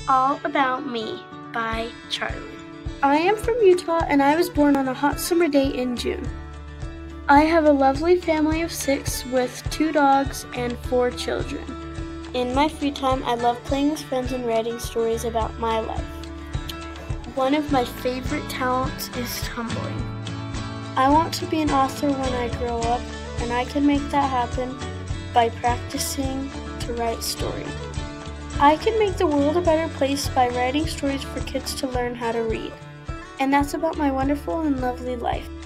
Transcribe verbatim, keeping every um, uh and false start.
All About Me by Charlee. I am from Utah and I was born on a hot summer day in June. I have a lovely family of six with two dogs and four children. In my free time, I love playing with friends and writing stories about my life. One of my favorite talents is tumbling. I want to be an author when I grow up, and I can make that happen by practicing to write stories. I can make the world a better place by writing stories for kids to learn how to read. And that's about my wonderful and lovely life.